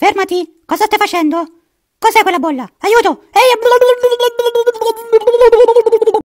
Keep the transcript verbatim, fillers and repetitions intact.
Fermati! Cosa stai facendo? Cos'è quella bolla? Aiuto! Ehi!